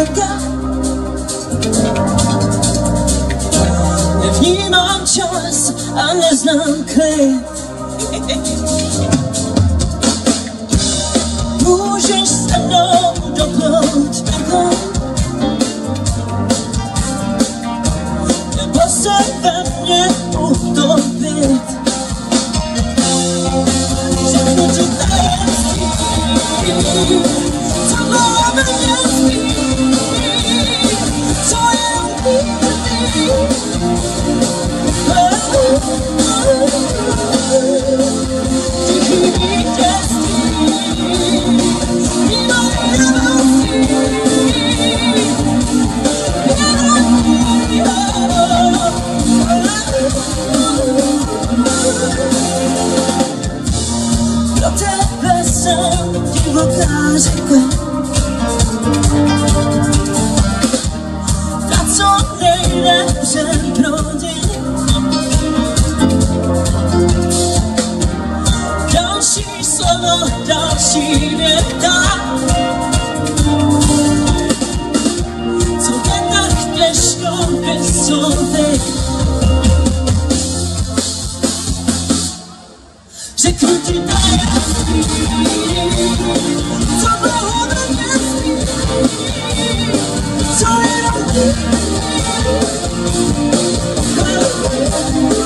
czeka. Nie mam czas, a nie znam kret. Musisz ze mną doplątnego, bo se we mnie utopit. Żeby ci daję styl, co mamy nie zbi, co ja pro tebe sam divokazekwe, tracone lepsze prądy. Další slovo, další věta, co je tak těžko vyslovit. Řeknu ti tajemství, co dlouho nespí, co jenom ty.